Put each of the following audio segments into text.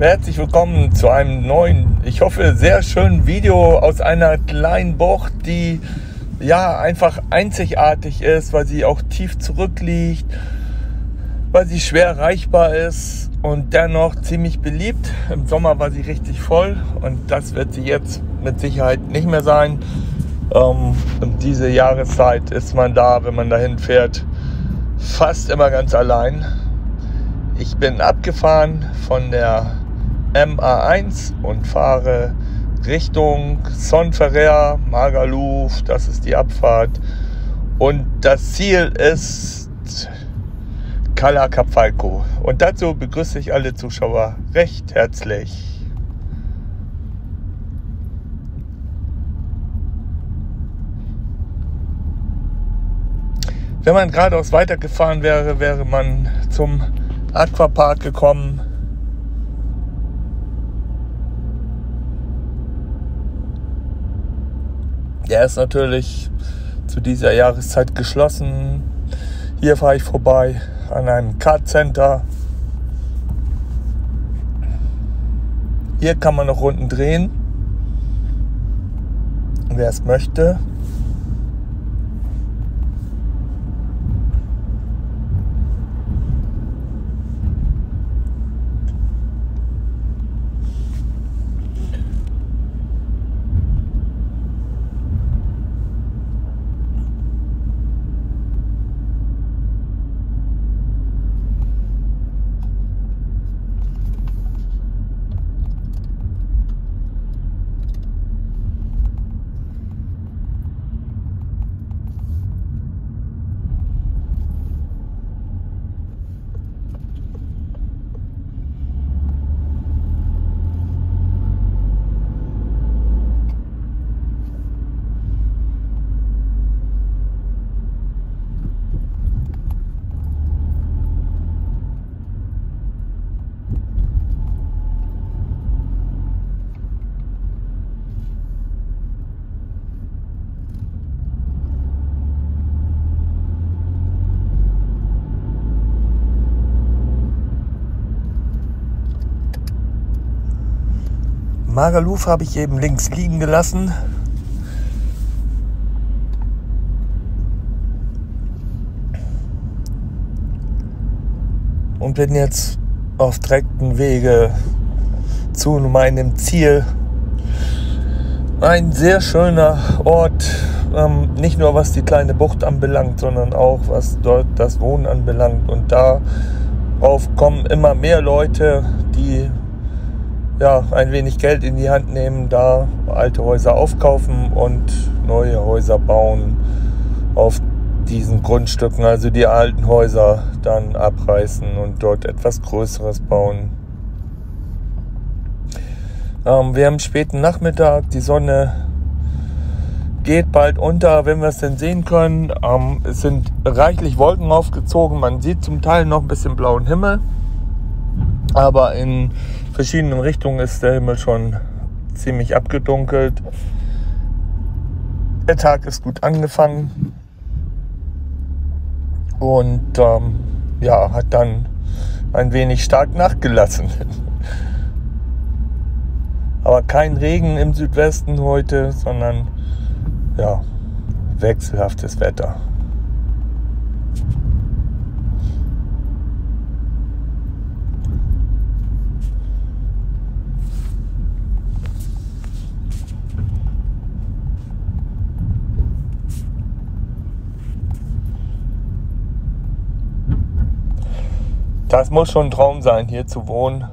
Herzlich willkommen zu einem neuen, ich hoffe sehr schönen Video aus einer kleinen Bucht, die ja einfach einzigartig ist, weil sie auch tief zurückliegt, weil sie schwer erreichbar ist und dennoch ziemlich beliebt. Im Sommer war sie richtig voll und das wird sie jetzt mit Sicherheit nicht mehr sein. Um diese Jahreszeit ist man da, wenn man dahin fährt, fast immer ganz allein. Ich bin abgefahren von der MA1 und fahre Richtung Son Ferrer, Magaluf, das ist die Abfahrt. Und das Ziel ist Cala Capfalco. Und dazu begrüße ich alle Zuschauer recht herzlich. Wenn man geradeaus weitergefahren wäre, wäre man zum Aquapark gekommen. Der ist natürlich zu dieser Jahreszeit geschlossen. Hier fahre ich vorbei an einem Kart-Center. Hier kann man noch Runden drehen, wer es möchte. Magaluf habe ich eben links liegen gelassen. Und bin jetzt auf direkten Wege zu meinem Ziel. Ein sehr schöner Ort, nicht nur was die kleine Bucht anbelangt, sondern auch was dort das Wohnen anbelangt. Und darauf kommen immer mehr Leute, die ein wenig Geld in die Hand nehmen, da alte Häuser aufkaufen und neue Häuser bauen auf diesen Grundstücken, also die alten Häuser dann abreißen und dort etwas Größeres bauen. Wir haben späten Nachmittag, die Sonne geht bald unter, wenn wir es denn sehen können. Es sind reichlich Wolken aufgezogen, man sieht zum Teil noch ein bisschen blauen Himmel, aber in verschiedenen Richtungen ist der Himmel schon ziemlich abgedunkelt. Der Tag ist gut angefangen und hat dann ein wenig stark nachgelassen. Aber kein Regen im Südwesten heute, sondern wechselhaftes Wetter. Das muss schon ein Traum sein, hier zu wohnen.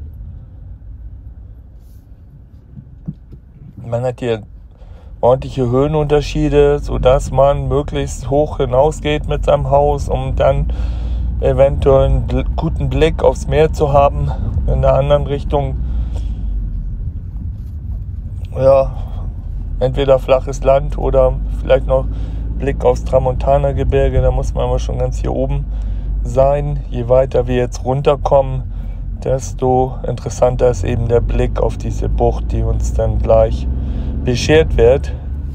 Man hat hier ordentliche Höhenunterschiede, sodass man möglichst hoch hinausgeht mit seinem Haus, um dann eventuell einen guten Blick aufs Meer zu haben. In der anderen Richtung, entweder flaches Land oder vielleicht noch Blick aufs Tramontana-Gebirge. Da muss man aber schon ganz hier oben sein. Je weiter wir jetzt runterkommen, desto interessanter ist eben der Blick auf diese Bucht, die uns dann gleich beschert wird.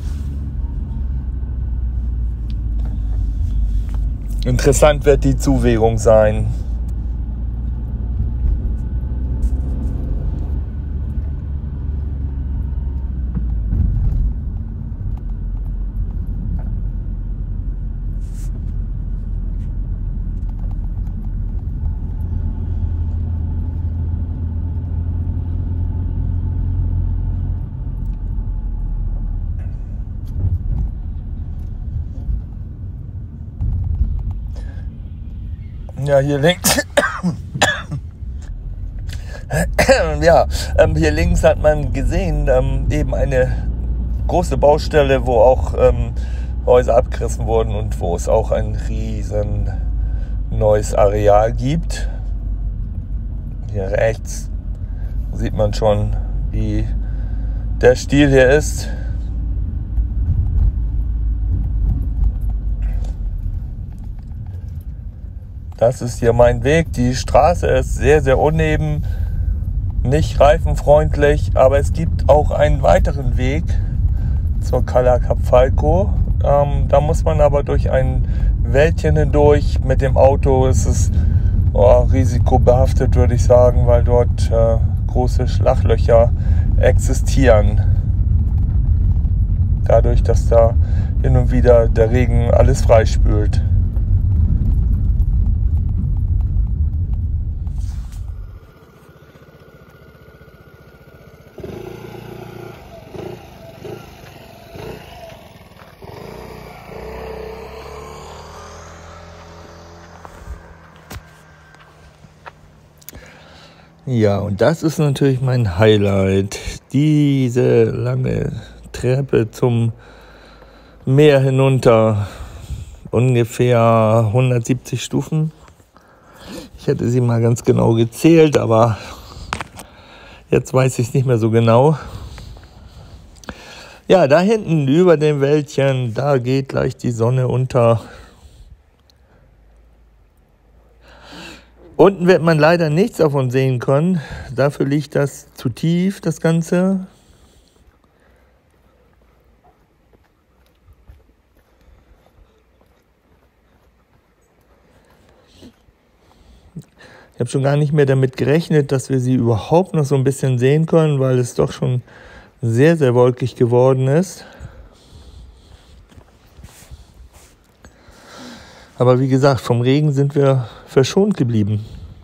Interessant wird die Zuwegung sein. Ja, hier links. Ja, hier links hat man gesehen, eben eine große Baustelle, wo auch Häuser abgerissen wurden und wo es auch ein riesen neues Areal gibt. Hier rechts sieht man schon, wie der Stil hier ist. Das ist hier mein Weg. Die Straße ist sehr, sehr uneben, nicht reifenfreundlich, aber es gibt auch einen weiteren Weg zur Cala Capfalco. Da muss man aber durch ein Wäldchen hindurch. Mit dem Auto ist es risikobehaftet, würde ich sagen, weil dort große Schlaglöcher existieren. Dadurch, dass da hin und wieder der Regen alles freispült. Ja, und das ist natürlich mein Highlight. Diese lange Treppe zum Meer hinunter. Ungefähr 170 Stufen. Ich hätte sie mal ganz genau gezählt, aber jetzt weiß ich es nicht mehr so genau. Ja, da hinten über dem Wäldchen, da geht gleich die Sonne unter. Unten wird man leider nichts davon sehen können. Dafür liegt das zu tief, das Ganze. Ich habe schon gar nicht mehr damit gerechnet, dass wir sie überhaupt noch so ein bisschen sehen können, weil es doch schon sehr, sehr wolkig geworden ist. Aber wie gesagt, vom Regen sind wir verschont geblieben.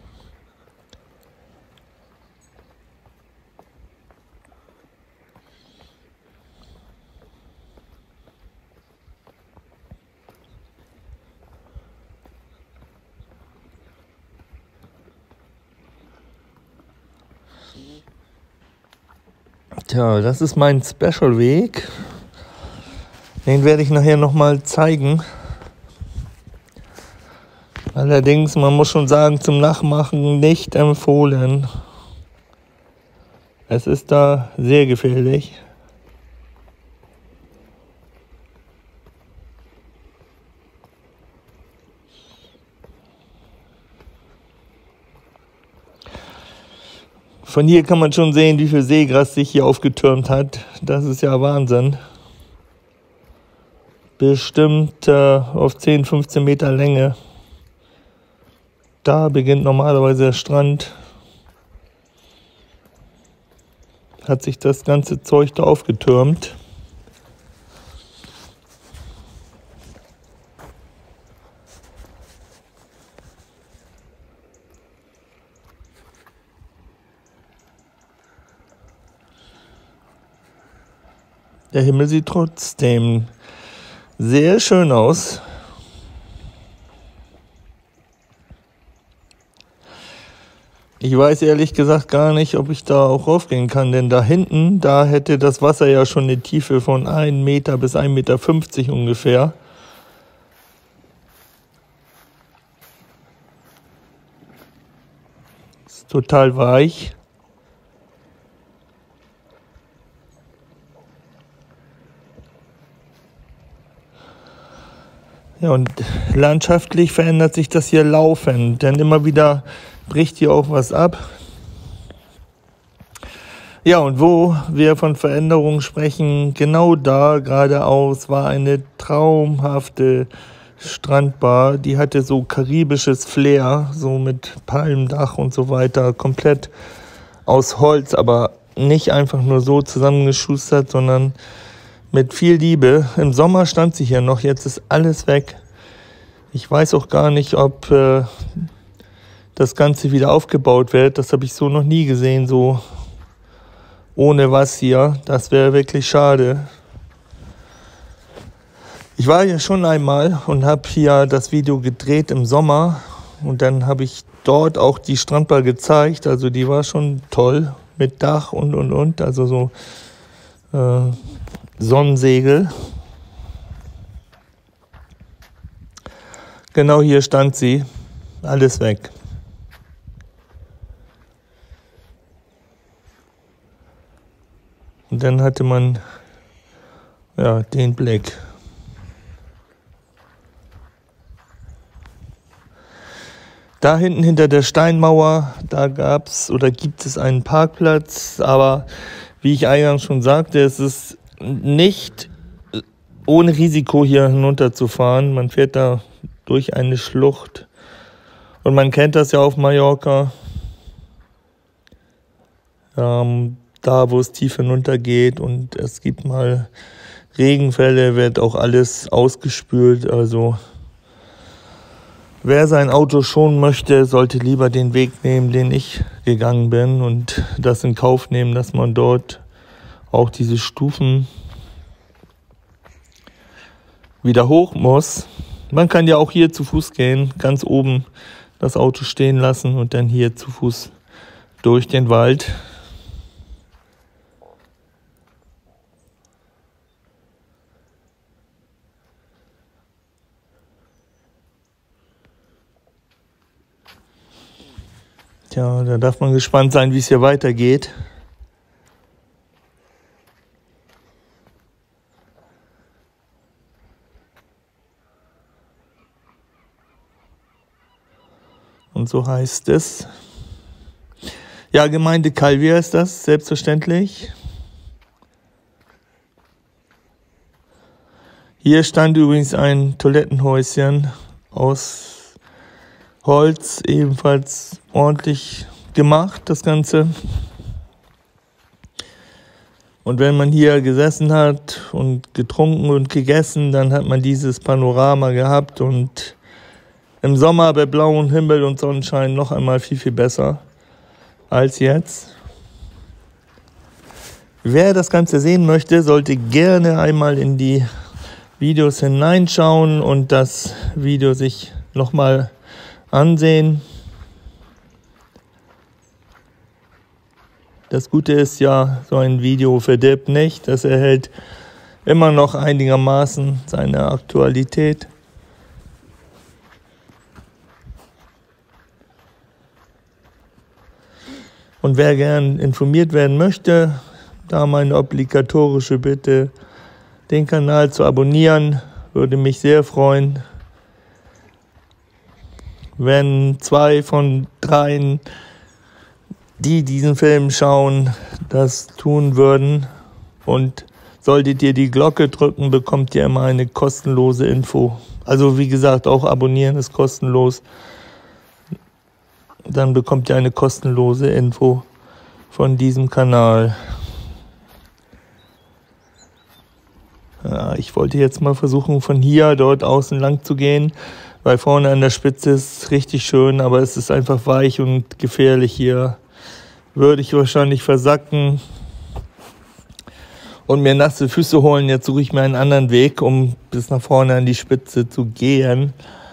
Tja, das ist mein Special-Weg. Den werde ich nachher nochmal zeigen. Allerdings, man muss schon sagen, zum Nachmachen nicht empfohlen. Es ist da sehr gefährlich. Von hier kann man schon sehen, wie viel Seegras sich hier aufgetürmt hat. Das ist ja Wahnsinn. Bestimmt auf 10, 15 Meter Länge. Da beginnt normalerweise der Strand. Hat sich das ganze Zeug da aufgetürmt. Der Himmel sieht trotzdem sehr schön aus. Ich weiß ehrlich gesagt gar nicht, ob ich da auch raufgehen kann, denn da hinten, da hätte das Wasser ja schon eine Tiefe von 1 Meter bis 1,50 Meter ungefähr. Ist total weich. Ja, und landschaftlich verändert sich das hier laufend, denn immer wieder bricht hier auch was ab. Ja, und wo wir von Veränderungen sprechen, genau da geradeaus war eine traumhafte Strandbar. Die hatte so karibisches Flair, so mit Palmdach und so weiter, komplett aus Holz, aber nicht einfach nur so zusammengeschustert, sondern mit viel Liebe. Im Sommer stand sie hier noch, jetzt ist alles weg. Ich weiß auch gar nicht, ob das Ganze wieder aufgebaut wird. Das habe ich so noch nie gesehen, so ohne was hier. Das wäre wirklich schade. Ich war hier schon einmal und habe hier das Video gedreht im Sommer Und dann habe ich dort auch die Strandbar gezeigt. Also die war schon toll mit Dach und. Also so Sonnensegel. Genau hier stand sie. Alles weg. Und dann hatte man ja den Blick. Da hinten hinter der Steinmauer, da gab's oder gibt es einen Parkplatz, aber wie ich eingangs schon sagte, es ist nicht ohne Risiko hier hinunterzufahren. Man fährt da durch eine Schlucht und man kennt das ja auf Mallorca, da wo es tief hinunter geht und es gibt mal Regenfälle, wird auch alles ausgespült, also wer sein Auto schonen möchte, sollte lieber den Weg nehmen, den ich gegangen bin und das in Kauf nehmen, dass man dort auch diese Stufen wieder hoch muss. Man kann ja auch hier zu Fuß gehen, ganz oben das Auto stehen lassen und dann hier zu Fuß durch den Wald. Tja, da darf man gespannt sein, wie es hier weitergeht. Und so heißt es. Ja, Gemeinde Calviá ist das, selbstverständlich. Hier stand übrigens ein Toilettenhäuschen aus Holz, ebenfalls ordentlich gemacht, das Ganze. Und wenn man hier gesessen hat und getrunken und gegessen, dann hat man dieses Panorama gehabt und im Sommer bei blauem Himmel und Sonnenschein noch einmal viel, viel besser als jetzt. Wer das Ganze sehen möchte, sollte gerne einmal in die Videos hineinschauen und das Video sich nochmal ansehen. Das Gute ist ja, so ein Video verdirbt nicht. Das erhält immer noch einigermaßen seine Aktualität. Und wer gern informiert werden möchte, da meine obligatorische Bitte, den Kanal zu abonnieren, würde mich sehr freuen, wenn 2 von 3, die diesen Film schauen, das tun würden. Und solltet ihr die Glocke drücken, bekommt ihr immer eine kostenlose Info. Also wie gesagt, auch abonnieren ist kostenlos. Dann bekommt ihr eine kostenlose Info von diesem Kanal. Ja, ich wollte jetzt mal versuchen, von hier dort außen lang zu gehen, weil vorne an der Spitze ist richtig schön, aber es ist einfach weich und gefährlich hier. Würde ich wahrscheinlich versacken und mir nasse Füße holen. Jetzt suche ich mir einen anderen Weg, um bis nach vorne an die Spitze zu gehen.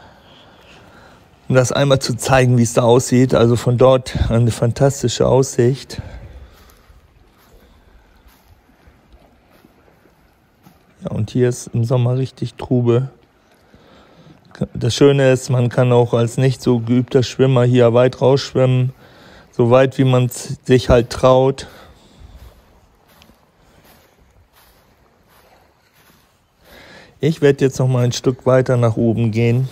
Um das einmal zu zeigen, wie es da aussieht. Also von dort eine fantastische Aussicht. Ja, und hier ist im Sommer richtig Trube. Das Schöne ist, man kann auch als nicht so geübter Schwimmer hier weit rausschwimmen. So weit, wie man sich halt traut. Ich werde jetzt noch mal ein Stück weiter nach oben gehen.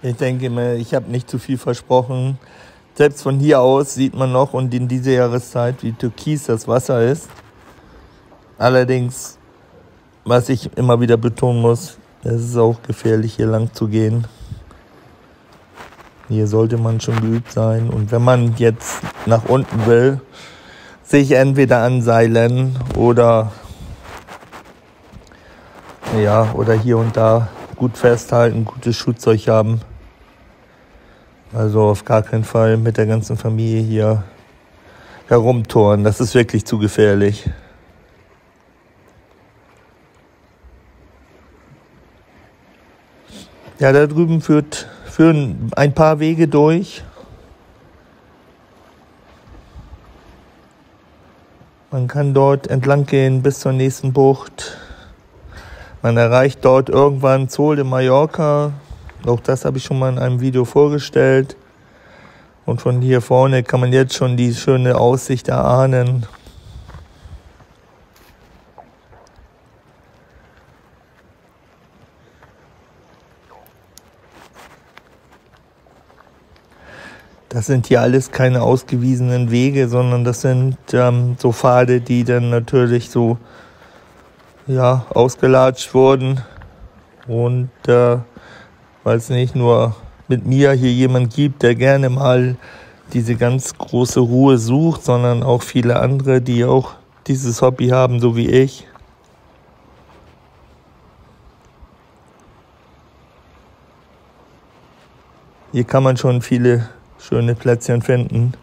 Ich denke mir, ich habe nicht zu viel versprochen. Selbst von hier aus sieht man noch und in dieser Jahreszeit, wie türkis das Wasser ist. Allerdings, was ich immer wieder betonen muss, es ist auch gefährlich, hier lang zu gehen. Hier sollte man schon geübt sein. Und wenn man jetzt nach unten will, sich entweder anseilen oder hier und da gut festhalten, gutes Schutzzeug haben. Also auf gar keinen Fall mit der ganzen Familie hier herumtouren. Das ist wirklich zu gefährlich. Ja, da drüben führen ein paar Wege durch. Man kann dort entlang gehen bis zur nächsten Bucht. Man erreicht dort irgendwann Sol de Mallorca. Auch das habe ich schon mal in einem Video vorgestellt. Und von hier vorne kann man jetzt schon die schöne Aussicht erahnen. Das sind hier alles keine ausgewiesenen Wege, sondern das sind so Pfade, die dann natürlich so ausgelatscht wurden. Und weil es nicht nur mit mir hier jemand gibt, der gerne mal diese ganz große Ruhe sucht, sondern auch viele andere, die auch dieses Hobby haben, so wie ich. Hier kann man schon viele schöne Plätzchen finden.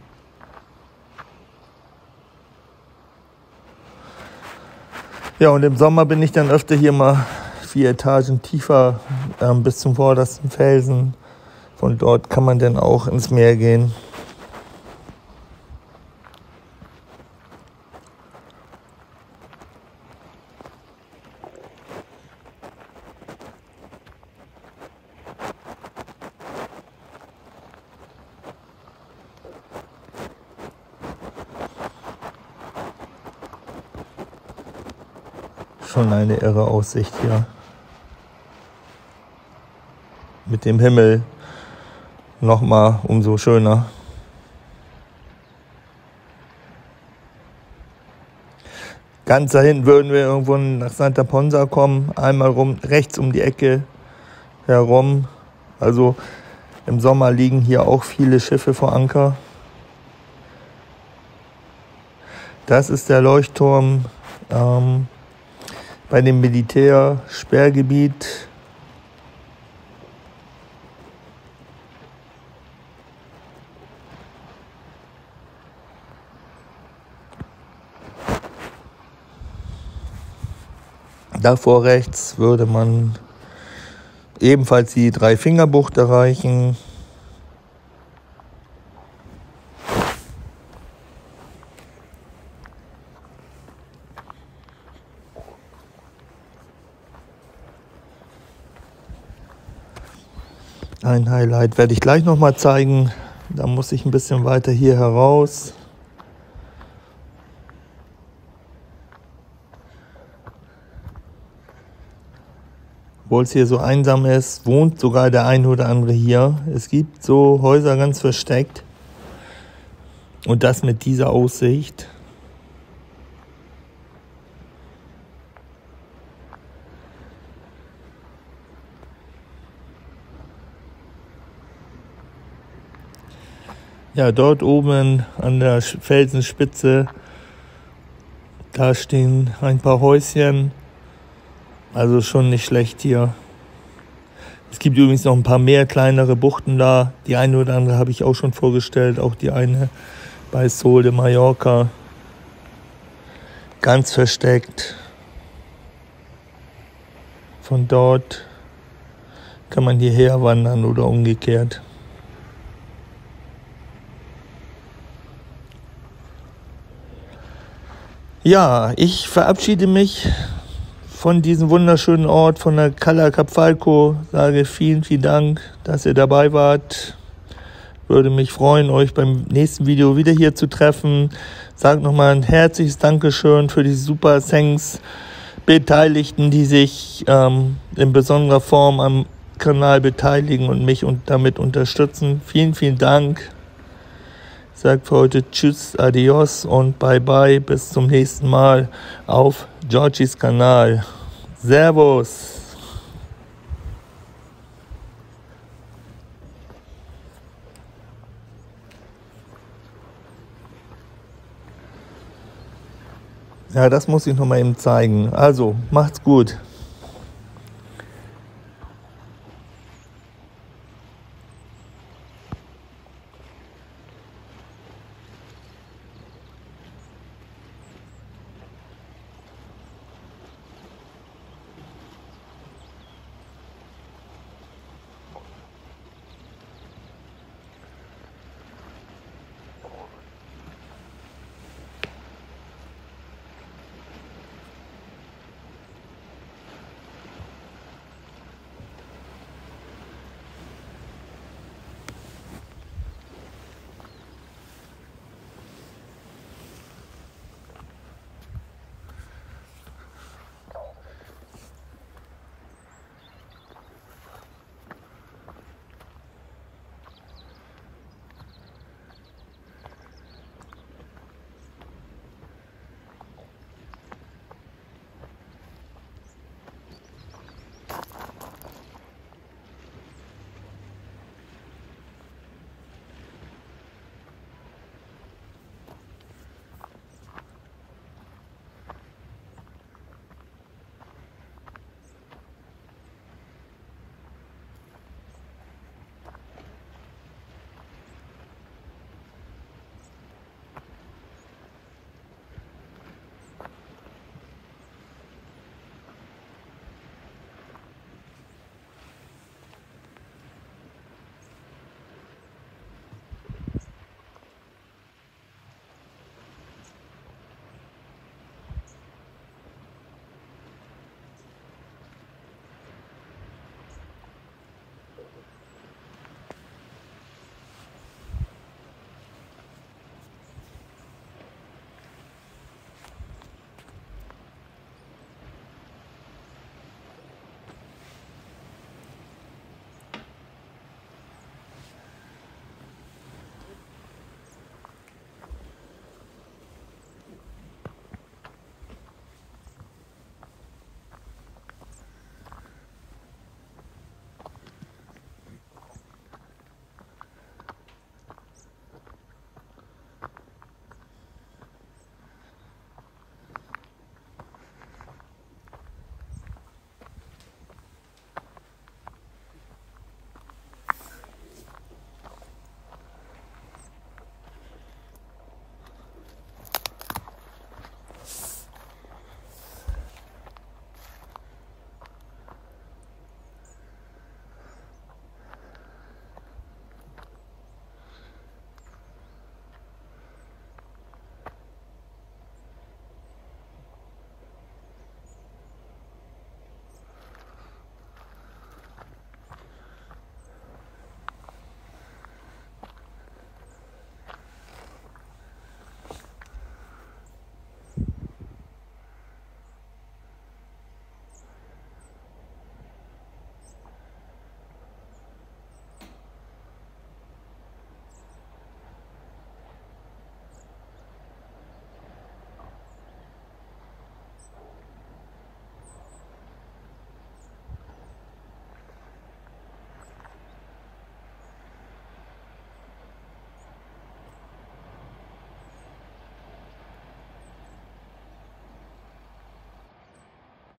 Ja, und im Sommer bin ich dann öfter hier mal 4 Etagen tiefer bis zum vordersten Felsen. Von dort kann man dann auch ins Meer gehen. Schon eine irre Aussicht hier. Mit dem Himmel nochmal umso schöner. Ganz da hinten würden wir irgendwo nach Santa Ponsa kommen, einmal rechts um die Ecke herum. Also im Sommer liegen hier auch viele Schiffe vor Anker. Das ist der Leuchtturm bei dem Militärsperrgebiet. Davor rechts würde man ebenfalls die Dreifingerbucht erreichen. Ein Highlight werde ich gleich nochmal zeigen. Da muss ich ein bisschen weiter hier heraus. Obwohl es hier so einsam ist, wohnt sogar der ein oder andere hier. Es gibt so Häuser ganz versteckt. Und das mit dieser Aussicht. Ja, dort oben an der Felsenspitze, da stehen ein paar Häuschen. Also schon nicht schlecht hier. Es gibt übrigens noch ein paar mehr kleinere Buchten da. Die eine oder andere habe ich auch schon vorgestellt. Auch die eine bei Sol de Mallorca. Ganz versteckt. Von dort kann man hierher wandern oder umgekehrt. Ja, ich verabschiede mich von diesem wunderschönen Ort, von der Cala Capfalco. Sage vielen, vielen Dank, dass ihr dabei wart. Würde mich freuen, euch beim nächsten Video wieder hier zu treffen. Sage nochmal ein herzliches Dankeschön für die super Thanks Beteiligten, die sich in besonderer Form am Kanal beteiligen und mich damit unterstützen. Vielen, vielen Dank. Ich sage für heute Tschüss, Adios und Bye Bye. Bis zum nächsten Mal auf Georgies Kanal. Servus. Ja, das muss ich noch mal eben zeigen. Also, macht's gut.